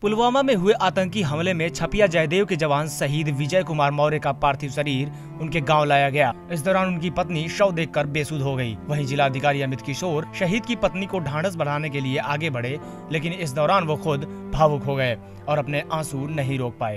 पुलवामा में हुए आतंकी हमले में छपिया जयदेव के जवान शहीद विजय कुमार मौर्य का पार्थिव शरीर उनके गांव लाया गया। इस दौरान उनकी पत्नी शव देखकर बेसुध हो गई। वहीं जिलाधिकारी अमित किशोर शहीद की पत्नी को ढांढस बढ़ाने के लिए आगे बढ़े, लेकिन इस दौरान वो खुद भावुक हो गए और अपने आंसू नहीं रोक पाए।